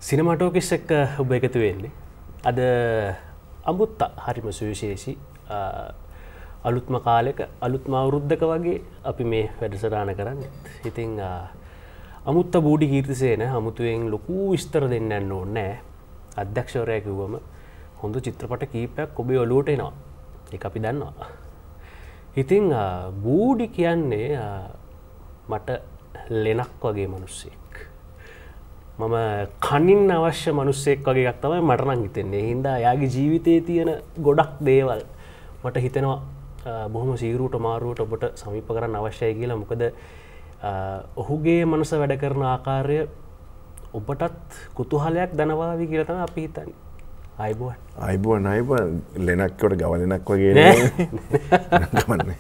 Cinema Talkies එක ඔබ එකතු වෙන්නේ. අද අමුත්ත හරිම සුවිශේෂී අලුත්ම කාලෙක අලුත්ම අවුරුද්දක වගේ අපි මේ වැඩසටහන කරන්නේ. ඉතින් අමුත්ත බෝඩි කීර්තිසේන අමුතුවෙන් ලොකු විස්තර දෙන්න යන්න ඕනේ නැහැ. අධ්‍යක්ෂවරයා කිව්වම හොඳ චිත්‍රපට කීපයක් ඔබේ ඔළුවට එනවා. ඒක අපි දන්නවා. ඉතින් බෝඩි කියන්නේ මට ලෙනක් වගේ මිනිස්සෙක්. මම කනින් අවශ්‍ය මිනිස්සෙක් වගේ එකක් තමයි මට නම් හිතෙන්නේ. ඒ හින්දා යාගේ ජීවිතයේ තියෙන ගොඩක් දේවල් මට හිතෙනවා බොහොම සීරුවට මාරුවට ඔබට සමීප කරන්න අවශ්‍යයි කියලා. මොකද ඔහුගේ මනස වැඩ කරන ආකාරය ඔබටත් කුතුහලයක් දනවාවි කියලා තමයි අපි හිතන්නේ. අයිබුවන් ලෙනක්කොට ගව ලෙනක් වගේ නෑ.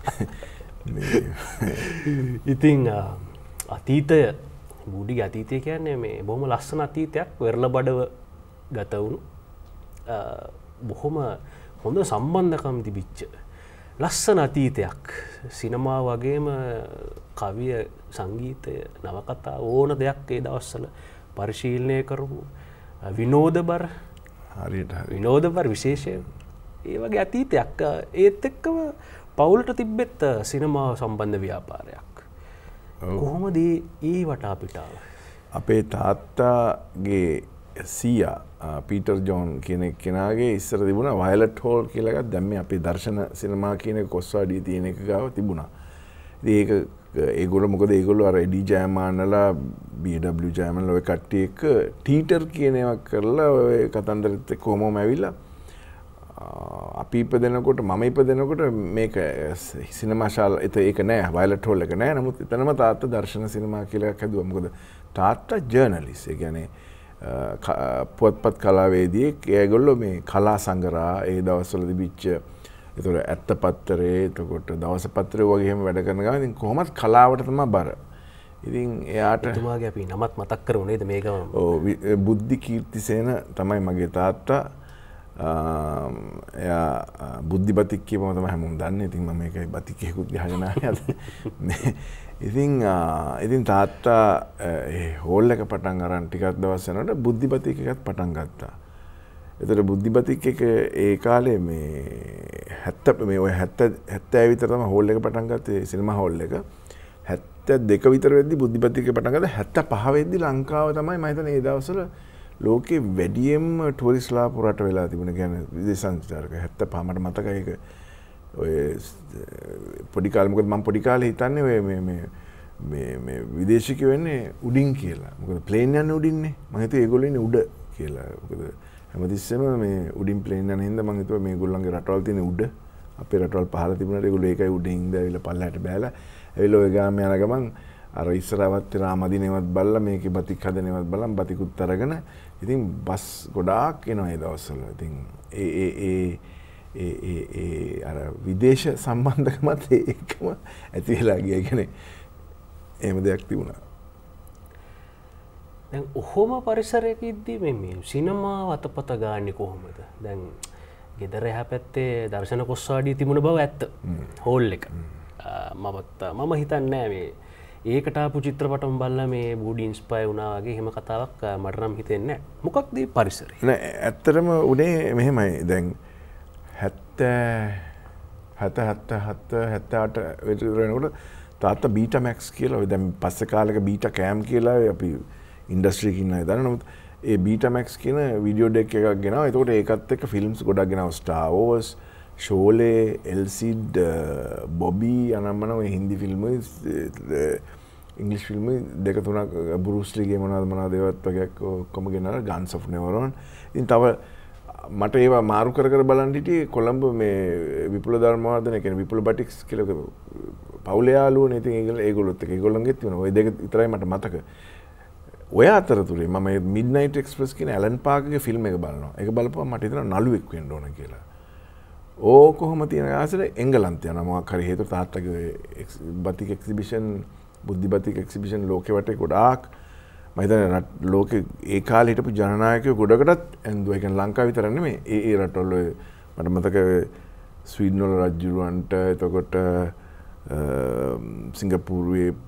ඉතින් අතීතය බෝඩිගේ අතීතය කියන්නේ මේ බොහොම ලස්සන අතීතයක්. වෙරළ බඩව ගත වුණු බොහොම හොඳ සම්බන්ධකම් තිබිච්ච ලස්සන අතීතයක්. සිනමා වගේම කවිය, සංගීතය, නවකතා ඕන දෙයක් ඒ දවස්වල පරිශීලනය කරපු විනෝදබර විනෝදබර විශේෂයෙන් ඒ වගේ අතීතයක්. ඒත් එක්කම පවුලට තිබ්බෙත් සිනමාව සම්බන්ධ ව්‍යාපාරයක්. කොහොමද ඒ වටා පිටාව? අපේ තාත්තාගේ සීයා පීටර් ජෝන් කියන කෙනාගේ ඉස්සර තිබුණා වයලට් හෝල් කියලා එකක්. දැන් මේ අපේ දර්ශන සිනමා කියන එක කොස්වාඩිය තියෙන එක ගාව තිබුණා. ඉතින් ඒගොල්ලෝ මොකද ඒගොල්ලෝ අර එඩි ජයමානලා BW ජයමානලා ඔය කට්ටිය එක්ක ටීටර් කියන එකක් කරලා ඔය කතන්දරෙත් එක්ක කොහොමම ඇවිල්ලා අපි ඉපදෙනකොට මම ඉපදෙනකොට මේක සිනමා ශාලා ඒක නෑ වයලට් හෝල් එක නෑ. නමුත් එතනම තාත්තා දර්ශන සිනමා කියලා එකක් හැදුවා. මොකද තාත්තා ජර්නලිස්ට්. ඒ කියන්නේ පුවත්පත් කලාවේදියෙක්. ඒගොල්ලෝ මේ කලා සංගරා ඒ දවස්වල තිබිච්ච ඒතර ඇත්ත පත්තරේ එතකොට දවස පත්‍රය වගේ එහෙම වැඩ කරන ගමන් ඉතින් කොහොමත් කලාවට තමයි බර. ඉතින් එයාට එතුමාගේ අපි නමත් මතක් කරමු නේද මේක? ඔව් බුද්ධි කීර්තිසේන තමයි මගේ තාත්තා. එයා බුද්ධි බතික් කියපම තමයි හැමෝම දන්නේ. ඉතින් මම මේකයි බතිකේකුත් ගහගෙන ආවේ. ඉතින් තාත්තා ඒ හෝල් එක පටන් අරන් ටිකක් දවස් යනකොට බුද්ධි බතික් එකත් පටන් ගත්තා. එතකොට බුද්ධි බතික් එක ඒ කාලේ මේ 70 මේ ඔය 70 විතර තමයි හෝල් එක පටන් ගත්තේ සිනමා හෝල් එක. 72 විතර වෙද්දි බුද්ධි බතික් එක පටන් ගත්තා. 75 වෙද්දි ලංකාව තමයි මම හිතන්නේ ඒ දවස්වල ලෝකේ වැඩියෙන්ම ටූරිස්ට්ලා පුරට වෙලා තිබුණ. කියන්නේ විදේශ සංචාරක 75 මට මතකයි ඒක. ඔය පොඩි කාලේ මොකද මම පොඩි කාලේ හිතන්නේ ඔය මේ විදේශිකයෝ වෙන්නේ උඩින් කියලා. මොකද ප්ලේන් යන්නේ උඩින්නේ. මම හිතුවේ ඒගොල්ලෝ ඉන්නේ උඩ කියලා. මොකද හැමතිස්සෙම මේ උඩින් ප්ලේන් යන හින්දා මම හිතුවා මේගොල්ලන්ගේ රටවල් තියෙන උඩ. අපේ රටවල් පහළ තිබුණාට ඒගොල්ලෝ ඒකයි උඩින් ඉඳලා ඇවිල්ලා පල්ලයට බෑලා. ඇවිල්ලා ඔය ගාම යන ගමන් අර ඉස්සරහවත් රාමදිනේවත් බලලා මේකේ බතික් හදනේවත් බලන් බතිකුත් අරගෙන ඉතින් බස් ගොඩාක් එනවා ඒ දවස්වල. ඉතින් ඒ අර විදේශ සම්බන්ධකමත් ඒකම ඇති වෙලා ගියා. කියන්නේ එහෙම දෙයක් තිබුණා. දැන් ඔහොම පරිසරයක ඉද්දී මේ සිනමාව අතපත ගාන්නේ කොහොමද? දැන් ගෙදර එහා පැත්තේ දර්ශන කොස්වාඩිය තිබුණ බව ඇත්ත. හෝල් එක. මම හිතන්නේ මේ ඒකට ආපු චිත්‍රපටම් බලලා මේ බෝඩි ඉන්ස්පයර් වුණා වගේ එහෙම කතාවක් මට නම් හිතෙන්නේ නැහැ. මොකක්ද මේ පරිසරය? නෑ ඇත්තටම උනේ මෙහෙමයි. දැන් 77 විතර වෙනකොට තාත්තා බීටාමැක්ස් කියලා ඔය දැන් පස්සේ කාලෙක බීටා කෑම් කියලා අපි ඉන්ඩස්ට්‍රි එකේ ඉන්න අය දන්නා. නමුත් ඒ බීටාමැක්ස් කියන වීඩියෝ ඩෙක් එකක් ගෙනාවා. ඒකට ඒකත් එක්ක ෆිල්ම්ස් ගොඩක් ගෙනාවා. ස්ටාර් වෝර්ස්, ෂෝලේ, එල්සිඩ්, බොබි අනම්මන ඔය හින්දි ෆිල්ම් ඉංග්‍රීසි ෆිල්ම් දෙක තුනක් බෲස් ලීගේ මොනවද ඒවත් වගේක් ඔක්කොම ගෙනාලා ගන්ස් ඔෆ් නෙවරෝන්. ඉතින් තව මට ඒවා මාරු කර බලන් හිටියේ කොළඹ මේ විපුල ධර්මවර්ධන කියන්නේ විපුල බටික්ස් කියලා පවුලේ යාළුවනේ. ඉතින් ඒගොල්ලොත් එක්ක ඒගොල්ලන්ගෙත් තියෙනවා. ওই දෙක විතරයි මට මතක. ඔය අතරතුරේ මම මිඩ්නයිට් එක්ස්ප්‍රස් කියන ඇලන් පාර්කගේ ෆිල්ම් එක බලනවා. ඒක බලපුවම මට හිතෙනවා නළුවෙක් වෙන්න ඕන කියලා. ඕ කොහොම තියෙන ආසල එංගලන්තය යනවා. මොකක් හරි හේතුව තාත්තගේ batik exhibition Buddhi batik exhibition ලෝකෙ වටේ ගොඩාක් මම හිතන්නේ ලෝකෙ ඒ කාලේ හිටපු ජනනායකයෝ ගොඩකටත් ඇඳුවා. ඒ කියන්නේ ලංකාව විතර නෙමෙයි. ඒ රටවල මට මතකයි ස්වීඩන් වල රජුරවන්ට එතකොට සිංගප්පූරුවේ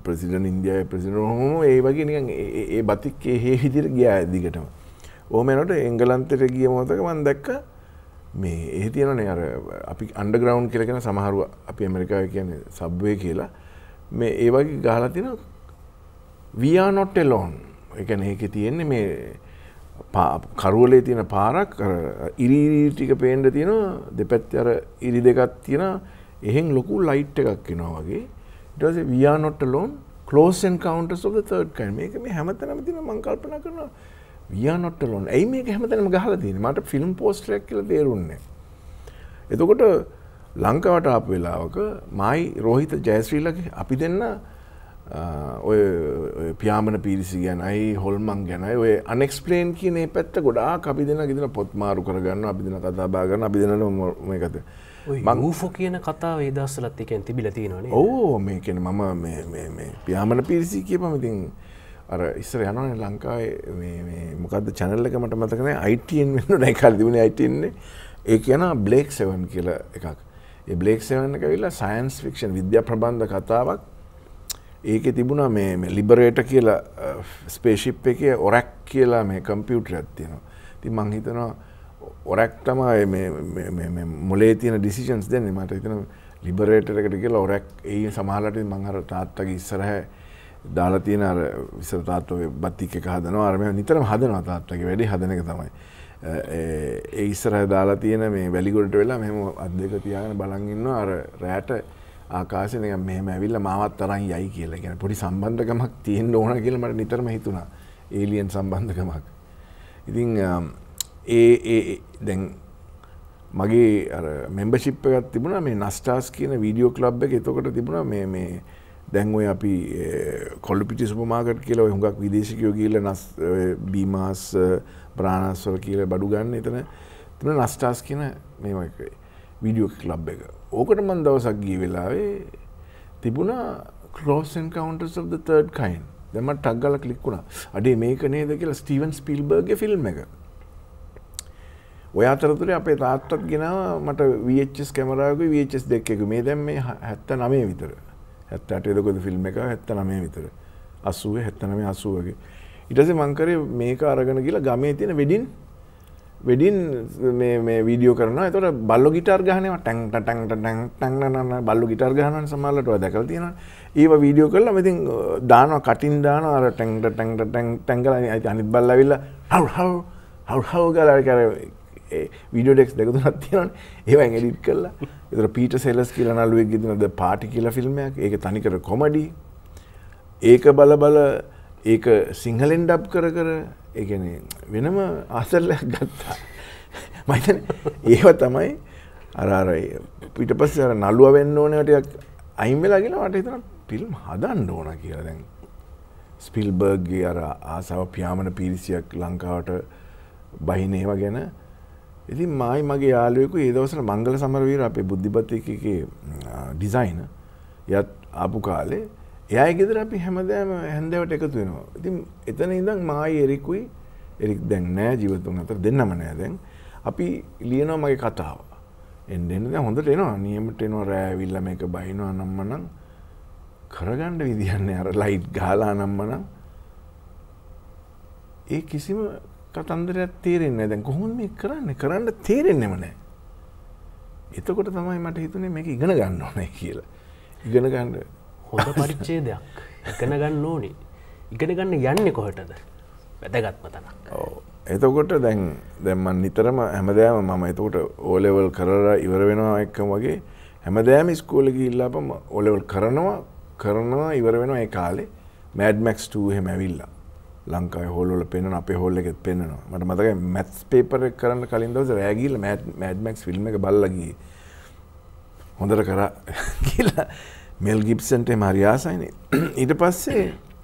ප්‍රසිඩන්ට් ඉන්දියාවේ ප්‍රසිඩන්ට් වුණා ඒ වගේ නිකන් ඒ බතික් ඒ විදිහට ගියා දිගටම. ඕම යනකොට එංගලන්තයට ගිය මොහොතක මම දැක්කා මේ එහෙ තියෙනනේ අර අපි අන්ඩර්ග්‍රවුන්ඩ් කියලා කියන සමහරව අපි ඇමරිකාවේ කියන්නේ සබ්වේ කියලා මේ ඒ වගේ ගහලා තියෙනවා we are not alone. ඒ කියන්නේ ඒකේ තියෙන්නේ මේ කරුවලේ තියෙන පාරක් අර ඉරි ටික පේන්න තියෙනවා දෙපැත්තේ අර ඉරි දෙකක් තියෙනවා එහෙන් ලොකු ලයිට් එකක් එනවා වගේ ඊට පස්සේ we are not alone close encounters of the third kind මේක මේ හැමතැනම තියෙන මම කල්පනා කරනවා we are not alone ඇයි මේක හැමතැනම ගහලා තියෙන්නේ මට ෆිල්ම් පෝස්ටර් එකක් කියලා තේරුන්නේ එතකොට ලංකාවට ආපු වෙලාවක මායි රෝහිත ජයශ්‍රීලගේ අපි දෙන්න ඔය පියාඹන පීරිසි ගැනයි හොල්මන් ගැනයි ඔය අන්එක්ස්ප්ලේන් කියන මේ පැත්ත ගොඩාක් අපි දෙන්න ගෙදර පොත් මාරු කරගන්නවා අපි දෙන්න කතා බහ කරනවා අපි දෙන්න මේකද මම UFO කියන කතාව ඒ දවස්වලත් එකෙන් තිබිලා තියෙනවනේ ඔව් මේ කියන්නේ මම මේ පියාඹන පීරිසි කියපම ඉතින් අර ඉස්සර යනවනේ ලංකාවේ මේ මොකද්ද channel එක මට මතක නැහැ ITN වෙන්න නෑ කාලේ තිබුණේ ITN නේ ඒ කියන බ්ලේක් 7 කියලා එකක් ඒ බ්ලේක් 7 එක ඇවිල්ලා සයන්ස් ෆික්ෂන් විද්‍යා ප්‍රබන්ධ කතාවක් ඒකේ තිබුණා මේ ලිබරේටර් කියලා ස්පේස්ෂිප් එකේ ඔරැක් කියලා මේ කම්පියුටරයක් තියෙනවා. ඉතින් මං හිතනවා ඔරැක් තමයි මේ මොලේ තියෙන ඩිසිෂන්ස් දෙන්නේ. මට හිතෙනවා ලිබරේටර් එකට කියලා ඔරැක් ඒ සමහරවිට මං අර තාත්තගේ ඉස්සරහ දාලා තියෙන අර ඉස්සර තාත්තගේ බතික් එක හදනවා. අර මම නිතරම හදනවා තාත්තගේ වැඩේ හදන එක තමයි. ඒ ඉස්සරහ දාලා තියෙන මේ වැලිගොඩට වෙලා මෙහෙම අත් දෙක තියාගෙන බලන් ඉන්නවා අර රැට ආකාශේ නිකන් මෙහෙම ඇවිල්ලා මාවත් තරන් යයි කියලා. කියන්නේ පොඩි සම්බන්ධකමක් තියෙන්න ඕන කියලා මට නිතරම හිතුණා. ඒලියන් සම්බන්ධකමක්. ඉතින් දැන් මගේ අර මෙම්බර්ෂිප් එකක් තිබුණා මේ නස්ටාස් කියන වීඩියෝ ක්ලබ් එකේ. එතකොට තිබුණා මේ දැන් ඔය අපි කොල්ලුපිටි සුපර් මාකට් කියලා ඔය හුඟක් විදේශිකයෝ ගිහිල්ලා බීමාස් බ්‍රානාස් වල කියලා බඩු ගන්න එතන තිබුණා නස්ටාස් කියන මේ වීඩියෝ ක්ලබ් එක. ඕකට මම දවසක් ගිය වෙලාවේ තිබුණා Close Encounters of the Third Kind. දැන් මට ටග් ගාලා ක්ලික් වුණා. අඩේ මේක නේද කියලා ස්ටීවන් ස්පීල්බර්ග්ගේ ෆිල්ම් එක. ඔය අතරතුරේ අපේ තාත්තත් ගෙනාවා මට VHS කැමරාවක VHS දෙක එක. මේ දැන් මේ 79 විතර. 78 දකෝද ෆිල්ම් එක 79 විතර. 80 79 80 වගේ. ඊට පස්සේ මං කරේ මේක අරගෙන ගිහලා ගමේ තියෙන වෙඩින් මේ වීඩියෝ කරනවා. ඒතකොට බල්ලෝ ගිටාර් ගහනවා ටැන් ටැන් ටැන් ටැන් නන බල්ලෝ ගිටාර් ගහනවනේ සමහරවිට ඔය දැකලා තියෙනවනේ. ඊව වීඩියෝ කරලා මම ඉතින් දානවා කටින් දානවා අර ටැන් ටැන් ටැන් ටැන් ගාලා අනිත් බල්ලා ඇවිල්ලා හව් ගාලා කර වීඩියෝ ඩෙක්ස් දෙක තුනක් තියෙනවනේ. ඒවෙන් එඩිට් කරලා. ඒතර පීටර් සෙලර්ස් කියලා නළුවෙක් ගෙදන ද පාටි කියලා ෆිල්ම් එකක්. ඒක තනිකර කොමඩි. ඒක බල ඒක සිංහලෙන් ඩබ් කර ඒ කියන්නේ වෙනම ආසල්ලයක් ගත්තා. මම හිතන්නේ ඒව තමයි අර ඊට පස්සේ අර නළුවා වෙන්න ඕනේ ටිකක් අයින් වෙලා ගිහලා මට හිතෙනවා ෆිල්ම් හදන්න ඕන කියලා. දැන් ස්පීල්බර්ග්ගේ අර ආසාව පියාඹන පීරිසියක් ලංකාවට බහින ඒවා ගැන. ඉතින් මගේ යාළුවෙකු ඒ දවස්වල මංගල සමරවීර අපේ බුද්ධිපත්තිකේ ඩිසයිනර් යත් ආපු කාලේ එයාගේ ගෙදර අපි හැමදාම හැන්දෑවට එකතු වෙනවා. ඉතින් එතන ඉඳන් මායි එරිකුයි එරික් දැන් නෑ ජීවිතුන් අතර දෙන්නම නෑ දැන්. අපි ලියනවා මගේ කතාව. එන්න දැන් හොඳට එනවා. නියමට එනවා රෑ ඇවිල්ලා මේක බහිනවා නම්මනම් කරගන්න විදියක් නෑ. අර ලයිට් ගහලා නම්මනම් ඒ කිසිම කතන්දරයක් තේරෙන්නේ නෑ. දැන් කොහොමද මේක කරන්නේ? කරන්න තේරෙන්නේම නෑ. එතකොට තමයි මට හිතුනේ මේක ඉගෙන ගන්න ඕනේ කියලා. ඉගෙන ගන්න හොඳ පරිච්ඡේදයක් ඉගෙන ගන්න ඕනේ. ඉගෙන ගන්න යන්නේ කොහෙටද? වැදගත්ම තැනක්. ඔව්. එතකොට දැන් මම නිතරම හැමදාම මම එතකොට O level කරලා ඉවර වෙනවා එක්කම වගේ හැමදාම ඉස්කෝලේ ගිහිල්ලා අපම O level කරනවා ඉවර වෙනවා ඒ කාලේ Mad Max 2 එහෙම ඇවිල්ලා. ලංකාවේ හෝල් වල පෙන්නන අපේ හෝල් එකෙත් පෙන්නනවා. මට මතකයි මැත්ස් පේපර් එක කරන්න කලින් දවසේ රෑ ගිහිල්ලා Mad Max ෆිල්ම් එක බලලා ගියේ. හොඳට කරා කියලා මෙල් ගිබ්සන්ට හරි ආසයිනේ. ඊට පස්සේ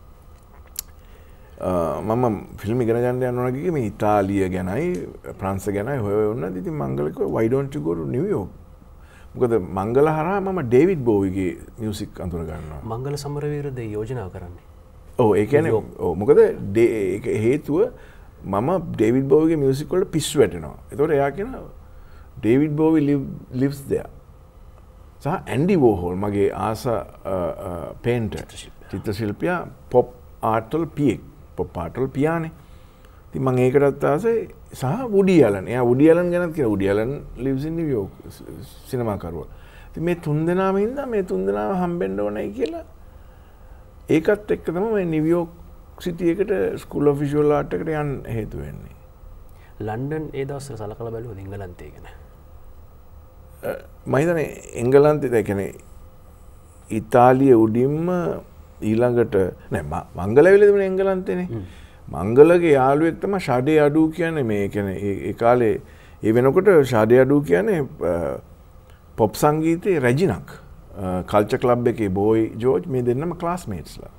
මම ෆිල්ම් ඉගෙන ගන්න යනවා ගියේ මේ ඉතාලිය ගැනයි ප්‍රංශ ගැනයි හොයන්න. ඉතින් මංගල කිව්වා why don't you go to New York? මොකද මංගල හරහා මම ඩේවිඩ් බෝවිගේ මියුසික් අඳුර ගන්නවා. මංගල සමරවීරද යෝජනා කරන්නේ. ඔව් ඒ කියන්නේ ඔව් මොකද ඒක හේතුව මම ඩේවිඩ් බෝවිගේ මියුසික් වල පිස්සු වැටෙනවා. ඒතකොට එයා කියනවා ඩේවිඩ් බෝවි lives there. සහ ඇන්ඩි වෝහෝල් මගේ ආස පේන්ටර් චිත්‍ර ශිල්පියා පොප් ආර්ට් වල පියෙක්. පොප් ආර්ට් වල පියානේ. ඉතින් මම ඒකටත් ආසයි සහ වුඩි ඇලන්. එයා වුඩි ඇලන් ගැනත් කියලා. Woody Allen lives in New York සිනමා කරුවා. ඉතින් මේ තුන්දෙනාම ඉඳලා මේ තුන්දෙනාම හම්බෙන්න ඕනයි කියලා ඒකත් එක්ක තමයි මේ නිව්යෝක් සිටි එකට ස්කූල් ඔෆ් විෂුවල් ආර්ට් එකට යන්න හේතු වෙන්නේ. ලන්ඩන් ඒ දවස්වල සලකලා බැලුවද එංගලන්තය ගැන? මම හිතන්නේ එංගලන්තේ ඒ කියන්නේ ඉතාලිය උඩින්ම ඊළඟට නෑ මංගල ඇවිල්ලා තිබුණේ එංගලන්තේනේ. මංගලගේ යාළුවෙක් තමයි ෂඩේ අඩු කියන්නේ මේ කියන්නේ ඒ කාලේ ඒ වෙනකොට ෂඩේ අඩු කියන්නේ පොප් සංගීතයේ රෙජිනක් කල්චර් ක්ලබ් එකේ බෝයි ජෝර්ජ් මේ දෙන්නම ක්ලාස්මේට්ස්ලා.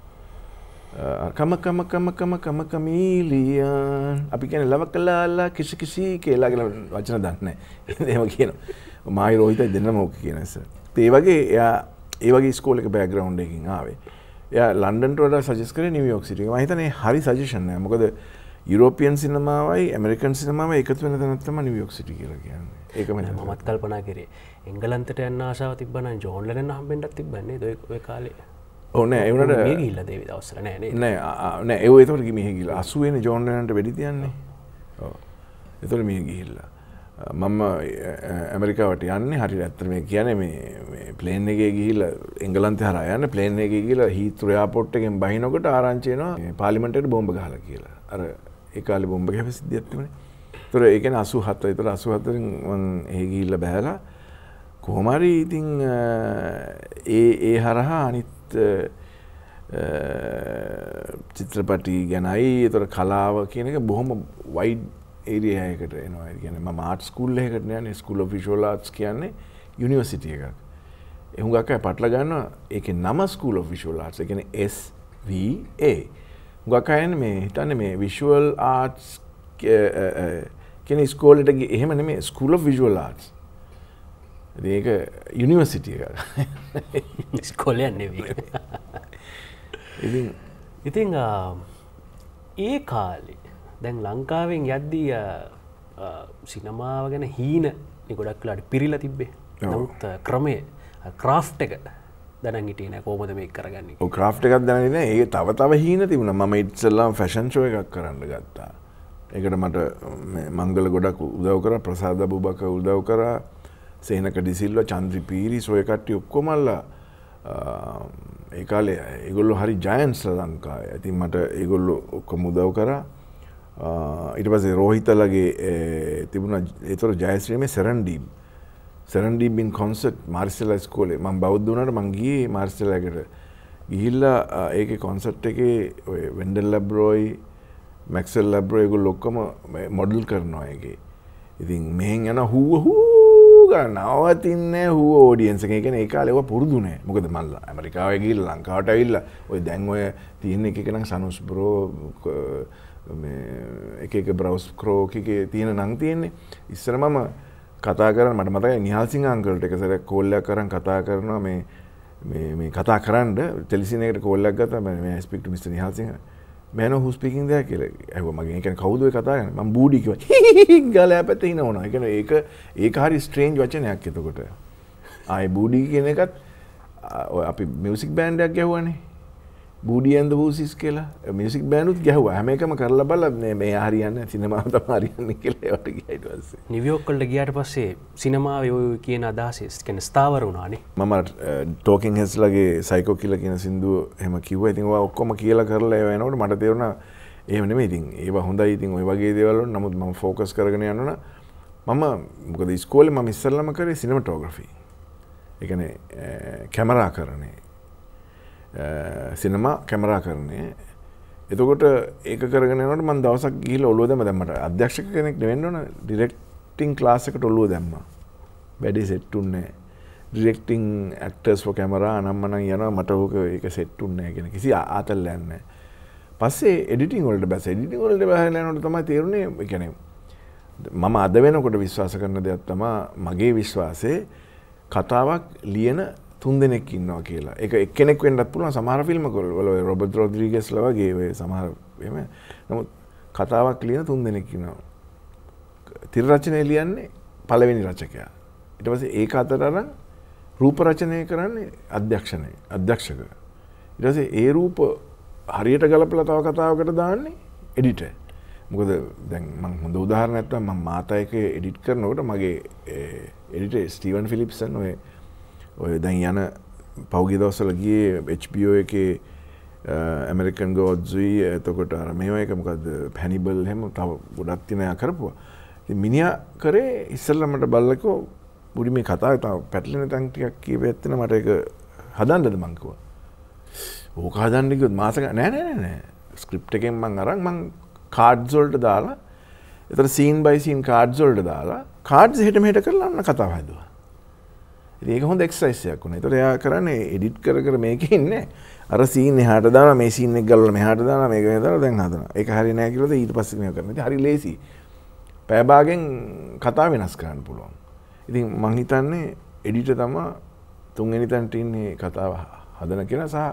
කම කමීලියන් අපි කියන්නේ ලවකලාලා කිසි කිසි කියලා වචන දන්නේ නැහැ. එහෙම කියනවා. මායි රෝහිතයි දෙන්නම ඕක කියන ඉස්සර. ඒ වගේ එයා ඒ වගේ ස්කූල් එක බෑග්ග්‍රවුන්ඩ් එකකින් ආවේ. එයා ලන්ඩන්ට වඩා සජෙස්ට් කරේ නිව්යෝක් සිටි එක. මම හිතන්නේ හරි සජෙෂන් නෑ. මොකද යුරෝපියන් සිනමාවයි ඇමරිකන් සිනමාවයි එකතු වෙන තැනක් තමයි නිව්යෝක් සිටි කියලා කියන්නේ. ඒකම මමත් කල්පනා කරේ. එංගලන්තයට යන්න ආශාව තිබ්බනම් ජෝන් ලෙනන් හම්බෙන්නත් තිබ්බන්නේ ඔය කාලේ. ඔව් නෑ ඒ වුණාට මේ ගිහිල්ලා ඒ දවස්වල නෑ නේද? නෑ ඒව ඒතකොට ගිහින් ගිහිල්ලා 80 වෙනි ජෝන් ලෙනන්ට වෙඩි තියන්නේ. ඔව්. ඒතකොට මේ ගිහිල්ලා මම ඇමරිකාවට යන්නේ හරියට ඇත්තට මේ කියන්නේ මේ ප්ලේන් එකේ ගිහිල්ලා එංගලන්තේ හරහා යන්නේ ප්ලේන් එකේ ගිහිල්ලා හීත්‍රෝ එයාපෝට් එකෙන් බහිනකොට ආරංචි වෙනවා පාර්ලිමේන්තුවට බෝම්බ ගහලා කියලා. අර ඒ කාලේ බෝම්බ ගහපු සිද්ධියක් තිබුණේ. ඒතර ඒ කියන්නේ 87. ඒතර 87 මම එහෙ ගිහිල්ලා බහැලා කොහොම හරි ඉතින් ඒ හරහා අනිත් චිත්‍රපටි ගැනයි ඒතර කලාව කියන එක බොහොම වයිඩ් ඒරියා එකකට එනවා. ඒ කියන්නේ මම ආර්ට් ස්කූල් එකකට යන්නේ ස්කූල් ඔෆ් විෂුවල් ආර්ට්ස් කියන්නේ යුනිවර්සිටි එකක්. ඒ හුඟක් අය පටල ගන්නවා ඒකේ නම ස්කූල් ඔෆ් විෂුවල් ආර්ට්ස්. ඒ කියන්නේ SVA. හුඟක් අය මේ හිතන්නේ මේ විෂුවල් ආර්ට්ස් කියන ඉස්කෝලේට එහෙම නෙමෙයි ස්කූල් ඔෆ් විෂුවල් ආර්ට්ස්. ඒක යුනිවර්සිටි එකක්. ඉස්කෝලේ නෙවෙයි. ඉතින් ඒ කාලේ දැන් ලංකාවෙන් යද්දී සිනමාව ගැන හීන ගොඩක් වෙලාට පිරීලා තිබ්බේ. නමුත් ක්‍රමය ක්‍රාෆ්ට් එක දැනන් හිටියේ නෑ කොහොමද මේක කරගන්නේ. ඔව් ක්‍රාෆ්ට් එකක් දැනන්නේ නෑ. ඒක තව හීන තිබුණා. මම ඉස්සෙල්ලාම ෆැෂන් ෂෝ එකක් කරන්න ගත්තා. ඒකට මට මංගල ගොඩක් උදව් කරා. ප්‍රසාද අබුබක උදව් කරා. සේනක ඩිසිල්වා චන්ද්‍රි පීරිස් ඔය කට්ටිය ඔක්කොමල්ලා ඒ කාලේ ඒගොල්ලෝ හරි ජයන්ට්ස්ලා ලංකාවේ. ඉතින් මට ඒගොල්ලෝ ඔක්කොම උදව් කරා. ඊට පස්සේ රෝහිතලගේ තිබුණා ඒතර ජයශ්‍රීමේ සෙරන්ඩීප් ඉන් කොන්සර්ට් මාර්සෙලා ඉස්කෝලේ. මම බෞද්ධ වුණාට මං ගියේ මාර්සෙලාකට. ගිහිල්ලා ඒකේ කොන්සර්ට් එකේ ඔය වෙන්ඩල් ලැබ්රෝයි මැක්සල් ලැබ්රෝයි ඒගොල්ලෝ ඔක්කොම මොඩල් කරනවා ඒකේ. ඉතින් මෙහෙන් යන හූ නවතින්නේ හුව ඕඩියන්ස් එක. ඒ කියන්නේ ඒ කාලේ ඒවා පුරුදු නෑ. මොකද මම ඇමරිකාවේ ගිහිල්ලා ලංකාවට ඇවිල්ලා ඔය දැන් ඔය තියෙන එක නම් සනුස් බ්‍රෝ මේ එක බ්‍රවුස් ක්‍රෝ එකේ තියෙන නම් තියෙන්නේ. ඉස්සර මම කතා කරන මට මතකයි නිහාල් සිංහ අංකල්ට එක සැරයක් කෝල් එකක් කරන් කතා කරනවා මේ කතා කරන්න ටෙලිවිෂන් එකට කෝල් එකක් ගත්තා. මම ස්පීක් ටු මිස්ටර් නිහාල් සිංහ man who speaking there කියලා. ඇහුවා මගෙන්. ඒ කියන්නේ කවුද ඔය කතා කරන්නේ? මම බූඩි කිව්වා. ගාලා පැත්තේ හිනවනවා. ඒ කියන්නේ ඒක හරි ස්ට්‍රේන්ජ් වචනයක් එතකොට. ආයේ බූඩි කියන එකත් ඔය අපි මියුසික් බෑන්ඩ් එකක් ගැහුවානේ. බූඩි and the Boosies කියලා. මියුසික් බෑන්ඩ් උත් ගැහුවා. හැම එකම කරලා බලලා මේ හරියන්නේ සිනමාව තමයි හරියන්නේ කියලා ඒවට ගියා ඊට පස්සේ. නිව්යෝක් වලට ගියාට පස්සේ සිනමාවේ ඔය කියන අදහස කියන්නේ ස්ථාවර වුණානේ. මම ටෝකින් හෙඩ්ස්ලාගේ සයිකෝ කියලා කියන සින්දුව එහෙම කිව්වා. ඉතින් ඔයා ඔක්කොම කියලා කරලා ඒව එනකොට මට තේරුණා එහෙම නෙමෙයි. ඉතින් ඒවා හොඳයි. ඉතින් ওই වගේ දේවල් වල නමුත් මම ફોකස් කරගෙන යනවා. මම මොකද ඉස්කෝලේ මම ඉස්සෙල්ලාම කරේ සිනමටෝග්‍රැෆි. ඒ කියන්නේ කැමරාකරණේ. සිනමා කැමරා කරන්නේ. එතකොට ඒක කරගෙන යනකොට මම දවසක් ගිහිල්ලා ඔළුව දැම්ම. දැන් මට අධ්‍යක්ෂක කෙනෙක් නෙවෙන්න ඕන. ඩිරෙක්ටිං ක්ලාස් එකට ඔළුව දැම්මා. වැඩි සෙට් උන්නේ. ඩිරෙක්ටිං ඇක්ටර්ස් ෆෝ කැමරා අනම්මනම් යනවා. මට ඕක ඒක සෙට් උන්නේ නැහැ කියන කිසි ආතල්ලයක් නැහැ. පස්සේ එඩිටිං වලට බැස. එඩිටිං වලට බහලා යනකොට තමයි තේරුනේ ඒ කියන්නේ මම අද වෙනකොට විශ්වාස කරන දෙයක් තමයි මගේ විශ්වාසයේ කතාවක් ලියන 3 දෙනෙක් ඉන්නවා කියලා. ඒක එක්කෙනෙක් වෙන්නත් පුළුවන්. සමහර ෆිල්ම් වල ඔය රොබර්ට් රොඩ්රිගස්ලා වගේ ඔය සමහර එහෙම. නමුත් කතාවක් ලියන 3 දෙනෙක් ඉන්නවා. තිර රචනය ලියන්නේ පළවෙනි රචකයා. ඊට පස්සේ ඒක අතර අරන් රූප රචනය කරන්නේ අධ්‍යක්ෂක. ඊට පස්සේ ඒ රූප හරියට ගලපලා තව කතාවකට දාන්නේ එඩිටර්. මොකද දැන් මම හොඳ උදාහරණයක් තමයි මම මාතයක එඩිට් කරනකොට මගේ එඩිටර් ස්ටීවන් ෆිලිප්සන් ඔය දැන් යන පෞගිය දවස්වල ගියේ HBO එකේ ඇමරිකන් ගෝඩ්ස්යි එතකොට අර මේවා එක මොකද්ද හැනිබල් එහෙම තව ගොඩක් තියෙනවා කරපුවා. ඉතින් මිනිහා කරේ ඉස්සෙල්ලා මට බල්ලකෝ බුඩි මේ කතාවේ තව පැටලෙන තැන් ටිකක් කියවෙත් වෙන මට ඒක හදන්නද මං කිව්වා. ඕක හදන්න කිව්වොත් මාස නෑ ස්ක්‍රිප්ට් එකෙන් මං අරන් මං කාඩ්ස් වලට දාලා ඒතර සීන් බයි සීන් කාඩ්ස් වලට දාලා කාඩ්ස් හෙට මෙහෙට කරලා අන්න කතාව හදුවා. ඉතින් ඒක හොඳ එක්සර්සයිස් එකක් වුණා. ඒතර එයා කරන්නේ එඩිට් කර කර මේකේ ඉන්නේ. අර සීන් එහාට දානවා මේ සීන් එක ගලවලා මෙහාට දානවා මේක හදලා දැන් හදනවා. ඒක හරිය නෑ කියලා ඊට පස්සේ මේක කරනවා. ඉතින් හරි ලේසි. පැය භාගෙන් කතාව වෙනස් කරන්න පුළුවන්. ඉතින් මං හිතන්නේ එඩිටර් තමයි තුන්වෙනි තැනට ඉන්නේ කතාව හදන කෙනා සහ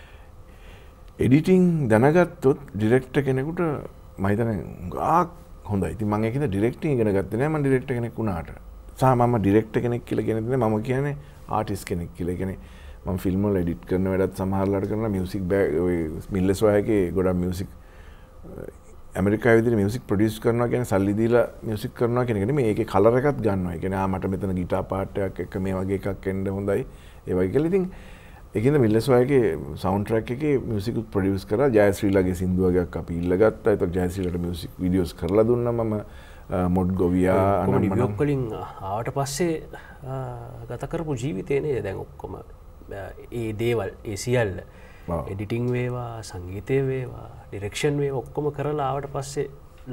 එඩිටිං දැනගත්තොත් ඩිරෙක්ටර් කෙනෙකුට මම හිතන්නේ ගාක් හොඳයි. ඉතින් මම ඒකද ඩිරෙක්ටිං ඉගෙන ගත්තේ නෑ මම ඩිරෙක්ටර් කෙනෙක් වුණාට. සහ මම ඩිරෙක්ටර් කෙනෙක් කියලා කියන්නේ මම කියන්නේ ආටිස්ට් කෙනෙක් කියලා. කියන්නේ මම ෆිල්ම් වල එඩිට් කරන වැඩත් සමහරලාට කරනවා මියුසික් ඔය මිල්ලස් වයකේ ගොඩක් මියුසික් ඇමරිකාවේ විදිහට මියුසික් ප්‍රොඩියුස් කරනවා කියන්නේ සල්ලි දීලා මියුසික් කරනවා කියන එක නෙමෙයි. මේකේ කලර් එකක් ගන්නවා. ඒ කියන්නේ මට මෙතන ගිටාර් පාර්ට් එකක් එක්ක මේ වගේ එකක් එන්න හොඳයි. ඒ වගේ කියලා ඉතින් ඒකින්ද මිල්ලස් වයකේ සවුන්ඩ් ට්‍රැක් එකේ මියුසික් ප්‍රොඩියුස් කරා ජයශ්‍රීලාගේ සින්දු වගේක් අපි ඉල්ලගත්තා. ඒතකොට ජයශ්‍රීලාට මියුසික් වීඩියෝස් කරලා දුන්නා මම මොඩ් ගොවියා අනම්මනම් නිව්යෝක් වලින් ආවට පස්සේ ගත කරපු ජීවිතේ නේද දැන් ඔක්කොම ඒ දේවල් ඒ සියල්ල එඩිටිං වේවා සංගීතය වේවා ඩිරෙක්ෂන් වේවා ඔක්කොම කරලා ආවට පස්සේ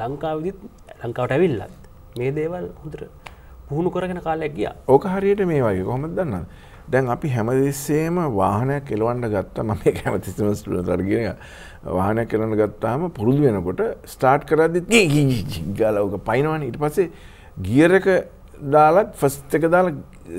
ලංකාවට ඇවිල්ලත් මේ දේවල් හොඳට පුහුණු කරගෙන කාලයක් ගියා. ඕක හරියට මේ වගේ කොහොමද දන්නවද? දැන් අපි හැමදෙස්සෙම වාහනයක් එලවන්න ගත්තා. මම මේක හැමතිස්සෙම ස්ටුඩන්ට් අර කියන වාහනයක් එලවන්න ගත්තාම පුරුදු වෙනකොට ස්ටාර්ට් කරද්දි ගාලා ඕක පයින්නවනේ. ඊට පස්සේ ගියර් එක දාලා ෆස්ට් එක දාලා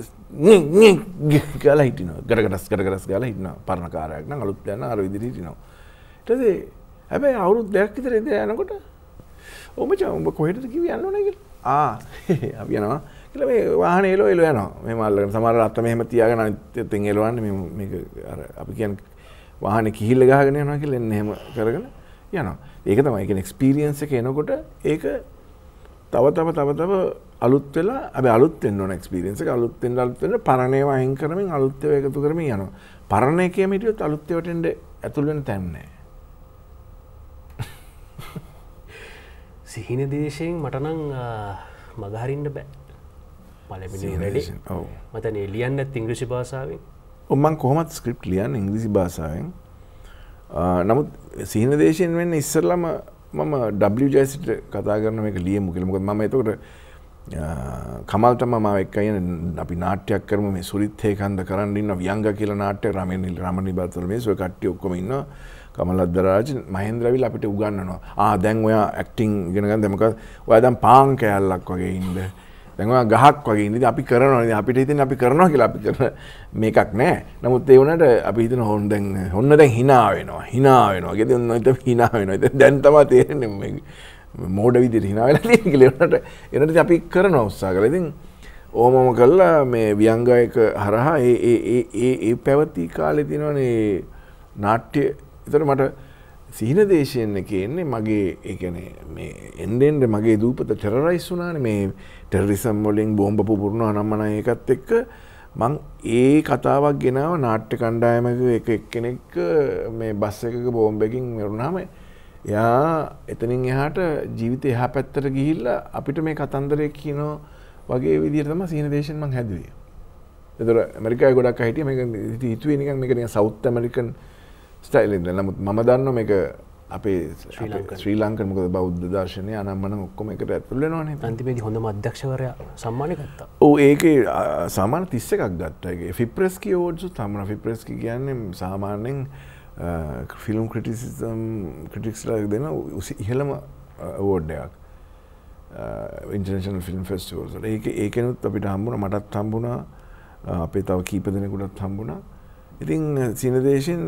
ගාලා හිටිනවා. ගඩගඩස් ගාලා හිටිනවා. පරණ කාරයක් නම් අලුත් යන අර විදිහට හිටිනවා. ඊට පස්සේ හැබැයි අවුරුදු දෙකක් විතර ඉඳලා යනකොට ඔව් මචං උඹ කොහෙටද කිව්වේ යන්න ඕනේ කියලා. අපි යනවා. කියලා මේ වාහනේ එලෝ යනවා. මෙහෙම අල්ලගෙන සමහර අත මෙහෙම තියාගෙන අනිත් පැත්තෙන් එලවන්නේ මේක අර අපි කියන්නේ වාහනේ කිහිල්ල ගහගෙන යනවා කියලා එන්න එහෙම කරගෙන යනවා. ඒක තමයි කියන්නේ එක්ස්පීරියන්ස් එක එනකොට ඒක තව අලුත් වෙලා අපි අලුත් වෙන්න ඕන එක්ස්පීරියන්ස් එක අලුත් වෙන්න පරණ ඒවා අයින් කරමින් අලුත් ඒවා එකතු කරමින් යනවා. පරණ එකේම හිටියොත් අලුත් ඒවාට එන්න ඇතුල් වෙන්න තැන් නැහැ. සිහින දේශයෙන් මට නම් මගහරින්න බෑ. පළවෙනි රෙඩි. ඔව්. මතන ලියන්නත් ඉංග්‍රීසි භාෂාවෙන්. ඔව් මම කොහොමද ස්ක්‍රිප්ට් ලියන්නේ ඉංග්‍රීසි භාෂාවෙන්. නමුත් සිහින දේශයෙන් වෙන්නේ ඉස්සෙල්ලාම මම W ජයසිට කතා කරන මේක ලියමු කියලා. මොකද මම එතකොට කමල් තමයි මාව එක්ක යන්නේ අපි නාට්‍යයක් කරමු මේ සුරිත් හේකන්ද කරන්න ඉන්න වියංග කියලා නාට්‍යයක් රමණී බාතල මේ සොය කට්ටිය ඔක්කොම ඉන්නවා. කමල් අද්දරාජ් මහේන්ද්‍ර අවිල අපිට උගන්වනවා. දැන් ඔයා ඇක්ටිං ඉගෙන ගන්න දැන් මොකද ඔයා දැන් පාන් කෑල්ලක් වගේ ඉන්න. දැන් ඔයා ගහක් වගේ ඉන්න. ඉතින් අපි කරනවා. ඉතින් අපිට හිතෙන්නේ අපි කරනවා කියලා අපි කරන මේකක් නෑ. නමුත් ඒ වුණාට අපි හිතන ඔන්න දැන් hina වෙනවා. ගෙද ඔන්න hina වෙනවා. දැන් තමයි තේරෙන්නේ මේ මෝඩ විදිහට hina වෙලා තියෙන කියලා. එනට අපි කරනවා උත්සාහ කරලා. ඉතින් ඕමම කළා මේ වියංගයක හරහා ඒ පැවති කාලේ තියෙනවනේ නාට්‍ය. ඒතර මට සිහින දේශයෙන් කියන්නේ මගේ ඒ කියන්නේ මේ එන්නෙන් මගේ දූපත ටෙරරයිස් වුණානේ මේ ටෙරරිසම් වලින් බෝම්බ පුපුරනවා නම්මන ඒකත් එක්ක මං ඒ කතාවක් ගෙනාව නාට්‍ය කණ්ඩායමක එක්කෙනෙක් මේ බස් එකක බෝම්බකින් මරුණාම එයා එතනින් එහාට ජීවිතේ එහා පැත්තට ගිහිල්ලා අපිට මේ කතන්දරේ කියනවා වගේ විදිහට තමයි සිහින දේශයෙන් මං හැදුවේ. ඒතර ඇමරිකාවේ ගොඩක් අය හිටියා මේක හිතුවේ නිකන් මේක නිකන් සවුත් ඇමරිකන් ස්ටයිල් එකක්. නමුත් මම දන්නවා මේක අපේ ශ්‍රී ලංකන් මොකද බෞද්ධ දර්ශනය අනම්මනම් ඔක්කොම එකට ඇතුල් වෙනවනේ. අන්තිමේදී හොඳම අධ්‍යක්ෂකවරයා සම්මානය ගත්තා. ඔව් ඒකේ සම්මාන 31ක් ගත්තා. ඒකේ ෆිප්‍රෙස්කි අවෝඩ්ස් උත් හම්බුණා. ෆිප්‍රෙස්කි කියන්නේ සාමාන්‍යයෙන් ෆිල්ම් ක්‍රිටික්ස්ලා දෙන ඉහළම අවෝඩ් එකක්. ඉන්ටර්නැෂනල් ෆිල්ම් ෆෙස්ටිවල්ස් වල. ඒකෙනුත් අපිට හම්බුණා. මටත් හම්බුණා. අපේ තව කීප දෙනෙකුටත් හම්බුණා. ඉතින් සිනදේශයෙන්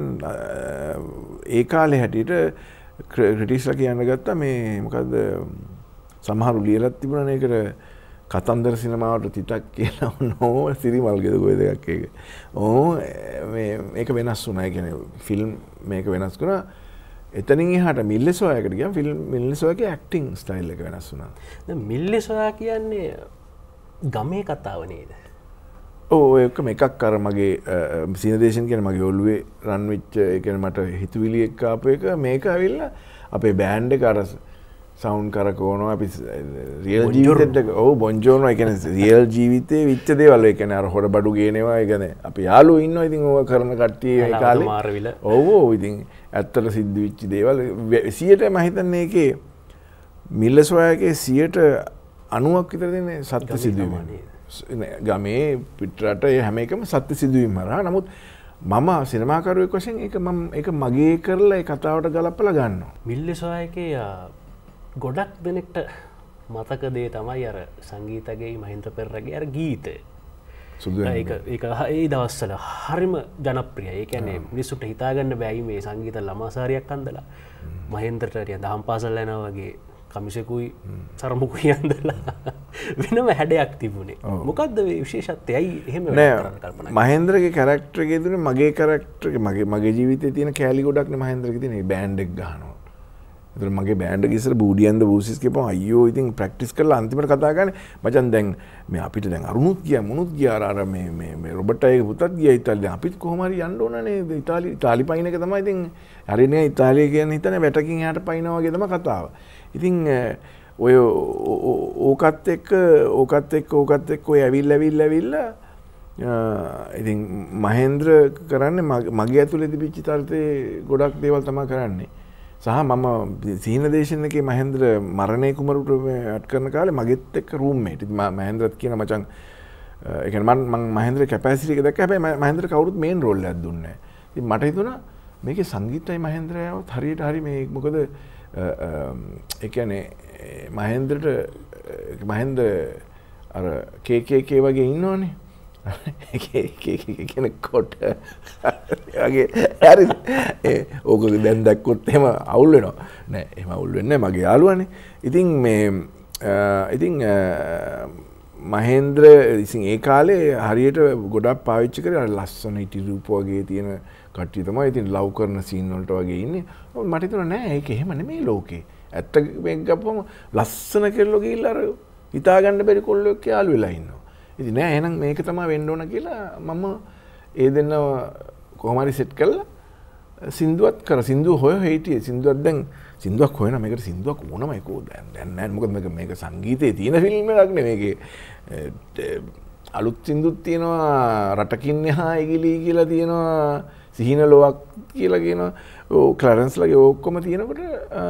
ඒ කාලේ හැටියට ක්‍රිටික්ස්ලා කියන්න ගත්තා මේ මොකද්ද සමහරු ලියලත් තිබුණානේ ඒකට කතන්දර සිනමාවට තිතක් කියලා නෝ සිරිමල් ගෙද කොයි දෙකක් ඒක. ඕ මේක වෙනස් වුණා. ඒ කියන්නේ ෆිල්ම් මේක වෙනස් කරා. එතනින් එහාට මිල්ලෙසොයාකට ගියාම ෆිල්ම් මිල්ලෙසොයාගේ ඇක්ටිං ස්ටයිල් එක වෙනස් වුණා. දැන් මිල්ලෙසොයා කියන්නේ ගමේ කතාව නේද? ඔව් ඒක එකක් අර මගේ සිනදේශන් කියන්නේ මගේ ඔළුවේ රන් වෙච්ච ඒ කියන්නේ මට හිතුවිලි එක්ක ආපු එක මේක ඇවිල්ලා අපේ බෑන්ඩ් එක අර සවුන්ඩ් කරකවනවා අපි රියල් ජීවිතේට ඔව් බොන්ජෝනවා ඒ කියන්නේ රියල් ජීවිතේ විච්ච දේවල් ඒ කියන්නේ අර හොර බඩු ගේනවා ඒ කියන්නේ අපි යාළුවෝ ඉන්නවා ඉතින් ඕවා කරන කට්ටිය ඒ කාලේ ඔව් ඉතින් ඇත්තට සිද්ධ වෙච්ච දේවල් 100ට මම හිතන්නේ ඒකේ මිල්ලසොයාගේ 90ක් විතර දෙන්නේ සත්‍ය සිදුවීම්. ගමේ පිටරට හැම එකම සත්‍ය සිදුවීම් හරහා. නමුත් මම සිනමාකරුවෙක් වශයෙන් ඒක මගේ කරලා ඒ කතාවට ගලපලා ගන්නවා. මිල්ලෙසොයා එකේ ගොඩක් දෙනෙක්ට මතක දේ තමයි අර සංගීතගේ මහින්ද්‍ර පෙරේරාගේ අර ගීතය. ඒක ඒ දවස්වල හරිම ජනප්‍රියයි. ඒ කියන්නේ මිනිස්සුන්ට හිතාගන්න බැයි මේ සංගීත ළමාසාරියක් අන්දලා මහින්ද්‍රට දහම් පාසල් යනවා වගේ කමිසෙකුයි සරමුකුයි අන්දලා වෙනම හැඩයක් තිබුණේ. මොකද්ද මේ විශේෂත්වය? ඇයි එහෙම කරන්න කල්පනා කරන්නේ? මහෙන්ද්‍රගේ කැරක්ටර් එකේ දුන්නේ මගේ කැරක්ටර් මගේ ජීවිතේ තියෙන කෑලි ගොඩක් නේ මහෙන්ද්‍රගේ තියෙන. බෑන්ඩ් එක ගහනවා. ඒතර මගේ බෑන්ඩ් එක ඉස්සර බූඩි ඇන්ද බූසිස් කියපුවා අයියෝ ඉතින් ප්‍රැක්ටිස් කරලා අන්තිමට කතා කරන්නේ මචං දැන් මේ අපිට දැන් අරුණුත් ගියා මුණුත් ගියා අර මේ රොබර්ට් අයගේ පුතත් ගියා ඉතාලිය. දැන් අපිත් කොහොම හරි යන්න ඕන නේද? ඉතාලි පයින් එක තමයි ඉතින් හරිනේ ඉතාලිය කියන්නේ හිතන්නේ වැටකින් එහාට පයින්නවා වගේ තමයි කතාව. ඉතින් ඔය ඕකත් එක්ක ඔය ඇවිල්ලා ඉතින් මහෙන්ද්‍ර කරන්නේ මගේ ඇතුලේ තිබිච්ච තර්තේ ගොඩක් දේවල් තමයි කරන්නේ. සහ මම සීන දේශන එකේ මහෙන්ද්‍ර මරණේ කුමරුට ඇඩ් කරන කාලේ මගෙත් එක්ක රූම්මේට්. ඉතින් මහෙන්ද්‍රත් කියන මචං ඒ කියන්නේ මම මහෙන්ද්‍ර කැපැසිටි එක දැක්ක. හැබැයි මහෙන්ද්‍ර කවුරුත් මේන් රෝල් එකක් දුන්නේ නැහැ. ඉතින් මට හිතුණා මේකේ සංගීතයි මහෙන්ද්‍රයවත් හරියට හරි මේ මොකද ඒ කියන්නේ මහෙන්ද්‍ර අර KKK වගේ ඉන්නවනේ. කියන කොට වගේ හරි ඕක දැන් දැක්කොත් එහෙම අවුල් වෙනවා. නෑ එහෙම අවුල් වෙන්නේ නෑ මගේ යාළුවානේ. ඉතින් මහෙන්ද්‍ර ඉතින් ඒ කාලේ හරියට ගොඩක් පාවිච්චි කරේ අර ලස්සන ඉටි රූප වගේ තියෙන කට්ටිය තමයි ඉතින් ලව් කරන සීන් වලට වගේ ඉන්නේ. මට හිතුණා නෑ ඒක එහෙම නෙමෙයි ලෝකේ. ඇත්ත මේක ගපුවම ලස්සන කෙල්ලෝ ගිහිල්ලා අර හිතා ගන්න බැරි කොල්ලෝ එක්ක යාළු වෙලා ඉන්නවා. ඉතින් නෑ එහෙනම් මේක තමයි වෙන්න ඕන කියලා මම ඒ දෙන්නව කොහොම හරි සෙට් කළා සින්දුව හොය හිටියේ. සින්දුවක් හොයන මේකට සින්දුවක් ඕනමයි කෝ දැන් නෑ මොකද මේක සංගීතයේ තියෙන ෆිල්ම් එකක් නේ මේකේ අලුත් සින්දුත් තියෙනවා රටකින් එහා ඉගිලී කියලා තියෙනවා සිහින ලොවක් කියලා කියනවා ඔව් ක්ලරන්ස්ලාගේ ඔක්කොම තියෙනකොට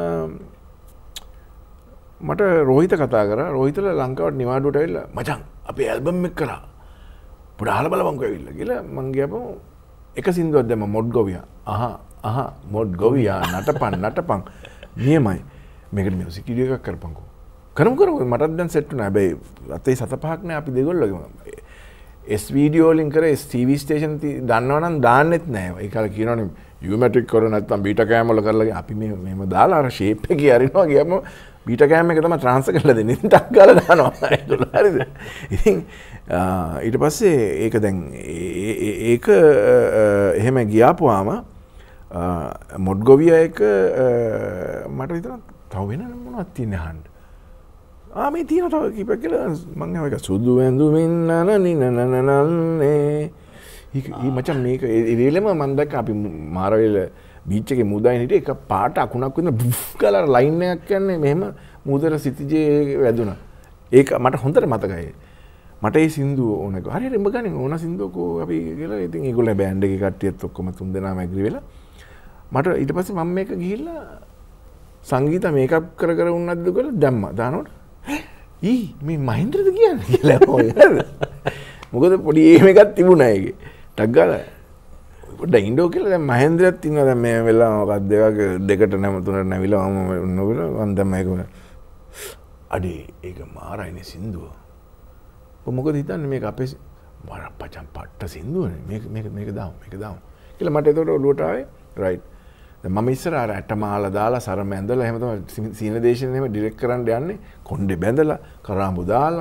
මට රෝහිත කතා කරා. රෝහිතලා ලංකාවට නිවාඩුවට ඇවිල්ලා මචං අපේ ඇල්බම් එක කරා පොඩ අහලා බලපන්කෝ ඇවිල්ලා කියලා මං ගියාම එක සින්දුවක් දැම්ම මොඩ් ගොවියා මොඩ් ගොවියා නටපන් නියමයි මේකට මියුසික් වීඩියෝ එකක් කරපන්කෝ කරමු මටත් දැන් සෙට් වුණා. හැබැයි අතේ 7-5ක් නෑ අපි දෙගොල්ලෝගේම S වීඩියෝ වලින් කරේ TV ස්ටේෂන් දන්නවනම් දාන්නෙත් නෑ. ඒ කාලේ කියනවනේ යූමැට්‍රික් කර නැත්නම් බීටා කෑම වල කරලා අපි මෙහෙම දාලා අර ෂේප් එකේ අරිනවා ගියාම බීටා කෑම එක තමයි ට්‍රාන්ස්ෆර් කරලා දෙන්නේ. ඉතින් ටක් ගාලා දානවා ඒගොල්ලෝ හරිද. ඉතින් ඊට පස්සේ ඒක දැන් ඒක එහෙම ගියාපුවාම මොඩ්ගොවියා එක මට හිතෙනවා තව වෙන මොනවද තියෙන්නේ අහන්න. මේ තියෙන තව කීපයක් කියලා මම ඒක සුදු වැඳුමින් නනනනනනේ ඊ මචං මේක ඒ වෙලෙම මම දැක්ක අපි මාරවේල බීච් එකේ මුදාගෙන හිටියේ එක පාට අකුණක් විතර බුෆ් ගාලා ලයින් එකක් යන්නේ මෙහෙම මුදර සිටිජේ වැදුනා. ඒක මට හොඳට මතකයි. මට ඒ සින්දුව ඕනක හරියට එඹ ගන්නේ ඕන සින්දුවකෝ අපි කියලා. ඉතින් ඒගොල්ලෝ බෑන්ඩ් එකේ කට්ටියත් ඔක්කොම 3 දෙනාම ඇග්‍රි වෙලා මට ඊට පස්සේ මම මේක ගිහිල්ලා සංගීත මේකප් කර උන්නද්ද කියලා දැම්මා. දානකොට මේ මහින්ද්‍රද කියන්නේ කියලා මොකද පොඩි එහෙම එකක් තිබුණා ඒකේ. ටක් ගාලා පොඩ්ඩක් ඉන්ඩෝ කියලා දැන් මහෙන්ද්‍රයත් ඉන්නවා දැන් මේ වෙලාව මොකක්ද දෙකට නැම තුනට නැවිලා මම නොවිල මම දැන් මේක අඩේ ඒක මාරයිනේ සින්දුව. මොකද හිතන්නේ මේක අපේ පචන් පට්ට සින්දුවනේ මේක දාමු කියලා මට ඒතකොට ඔළුවට ආවේ රයිට්. දැන් මම ඉස්සර අර ඇටමාලා දාලා සරම ඇඳලා එහෙම තමයි සීන දේශනේ එහෙම ඩිරෙක්ට් කරන්න යන්නේ. කොණ්ඩේ බැඳලා කරාඹු දාලා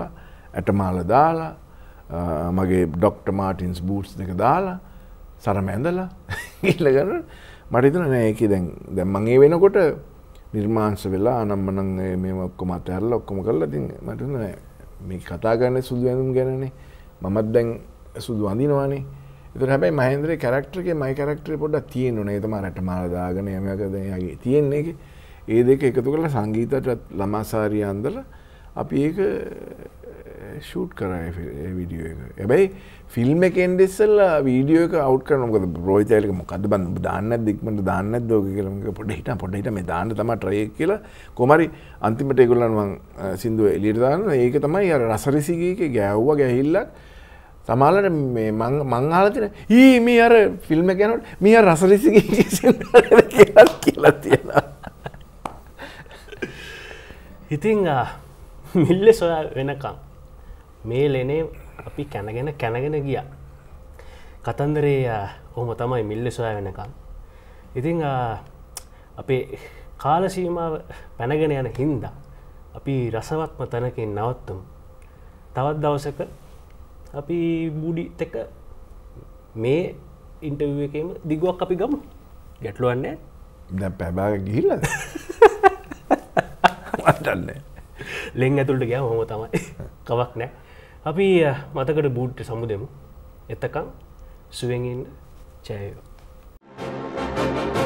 ඇටමාල දාලා මගේ ඩොක්ටර් මාටින්ස් බූට්ස් දෙක දාලා සරම ඇඳලා ගිහලා කරා මට හිතුණා නෑ ඒකේ දැන් මම ඒ වෙනකොට නිර්මාංශ වෙලා අනම්මනම් මේව ඔක්කොම අතහැරලා ඔක්කොම කරලා ඉතින් මට හිතුණා නෑ මේ කතා කරන්නේ සුදු ඇඳුම් ගැනනේ මමත් දැන් සුදු අඳිනවානේ ඒතර හැබැයි මහේන්ද්‍රේ කැරක්ටර් එකේ මයි කැරක්ටරේ පොඩ්ඩක් තියෙන්න ඕනේ ඒ තමයි රටමාල දාගෙන යමක දැන් යාගේ තියෙන්නේ ඒකේ ඒ දෙක එකතු කරලා සංගීතයට ළමාසාරිය අඳලා අපි ඒක ෂූට් කරා ඒ වීඩියෝ එක. හැබැයි ෆිල්ම් එකේ එන්නේ ඉස්සෙල්ලා වීඩියෝ එක අවුට් කරනවා මොකද රෝහිත් අයලක මොකද්ද බන් දාන්න නැද්ද ඉක්මනට දාන්න නැද්ද ඔක කියලා මම පොඩ්ඩ හිටා මේ දාන්න තමයි try එක කියලා කොහමරි අන්තිමට ඒගොල්ලන් මං සින්දුව එළියට දානවා ඒක තමයි අර රසරිසිගීකේ ගෑවුවා ගැහිල්ලක් සමහරවිට මේ මං අහලා තියෙන ඊ මේ අර ෆිල්ම් එක යනකොට මේ අර රසරිසිගීකේ සින්දුව කියලා තියෙනවා. ඉතින් මිල්ලේ සොයා වෙනකම් මේ ලෙනේ අපි කැනගෙන ගියා. කතන්දරේ කොහොම තමයි මිල්ලේ සොයා වෙනකම්. ඉතින් අපේ කාල සීමාව පැනගෙන යන හින්දා අපි රසවත්ම තැනකින් නවත්තමු. තවත් දවසක අපි බූඩිත් එක්ක මේ ඉන්ටර්විව් එකේම දිගුවක් අපි ගමු. ගැටලුවක් නැහැ. දැන් පැබාග ගිහිල්ලාද? වටන්නේ. ලෙන් ඇතුළට ගියාම ඔහොම තමයි. කවක් නැහැ. අපි මතකට බූට් සමු දෙමු. එතකන් සුවෙන් ඉන්න ජය වේවා.